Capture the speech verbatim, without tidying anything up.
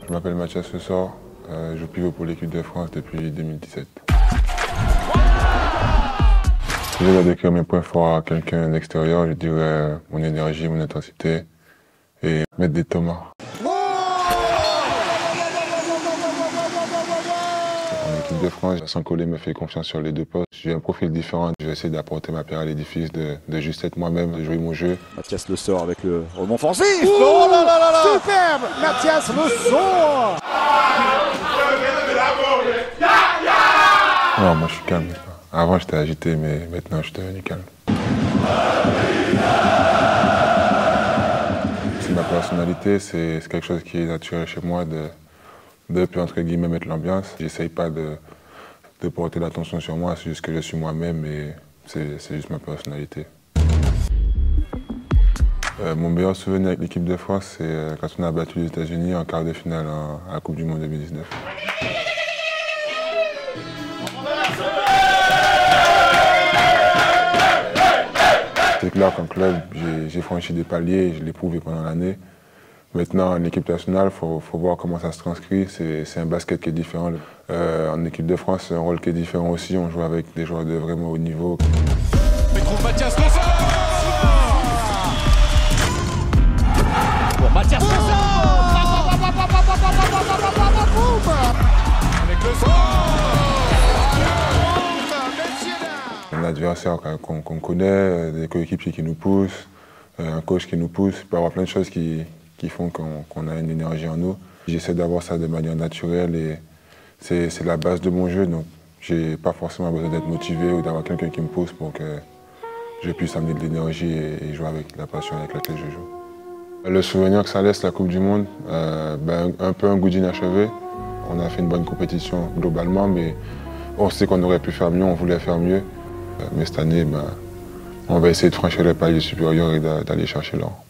Je m'appelle Mathias Le Sort, euh, je joue pivot pour l'équipe de France depuis deux mille dix-sept. Si je dois décrire mes points forts à quelqu'un d'extérieur, je dirais mon énergie, mon intensité et mettre des tomates. En équipe de France, Sankolé me fait confiance sur les deux postes. J'ai un profil différent, je vais essayer d'apporter ma pierre à l'édifice, de, de juste être moi-même, de jouer mon jeu. Mathias Le Sort avec le rebond offensif. Ouh, oh là là là là, superbe Mathias Le Sort. Non, moi je suis calme. Avant j'étais agité, mais maintenant je suis devenu calme. C'est ma personnalité, c'est quelque chose qui est naturel chez moi de, de puis entre guillemets mettre l'ambiance. J'essaye pas de, de porter l'attention sur moi, c'est juste que je suis moi-même et c'est juste ma personnalité. Euh, mon meilleur souvenir avec l'équipe de France, c'est euh, quand on a battu les États-Unis en quart de finale en, à la Coupe du Monde deux mille dix-neuf. C'est clair qu'en club, j'ai franchi des paliers, je l'ai prouvé pendant l'année. Maintenant, en équipe nationale, il faut, faut voir comment ça se transcrit. C'est un basket qui est différent. Euh, en équipe de France, c'est un rôle qui est différent aussi. On joue avec des joueurs de vraiment haut niveau. Mais trouve Mathias Le Sort. Pour Mathias Le Sort. Avec Le Sort. Un adversaire qu'on qu'on connaît, des coéquipiers qui nous poussent, un coach qui nous pousse. Il peut y avoir plein de choses qui, qui font qu'on qu'on a une énergie en nous. J'essaie d'avoir ça de manière naturelle et c'est la base de mon jeu. Donc, j'ai pas forcément besoin d'être motivé ou d'avoir quelqu'un qui me pousse pour que je puisse amener de l'énergie et, et jouer avec la passion avec laquelle je joue. Le souvenir que ça laisse, la Coupe du Monde, euh, ben, un peu un goût d'inachevé. On a fait une bonne compétition globalement, mais on sait qu'on aurait pu faire mieux, on voulait faire mieux. Mais cette année, ben, on va essayer de franchir le palier supérieur et d'aller chercher l'or.